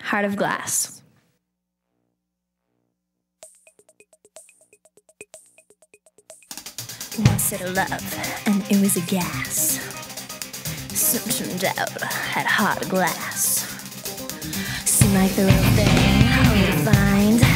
Heart of Glass. One said of love, and it was a gas. Some turned out had heart of glass. Seemed like the real thing, hard to find.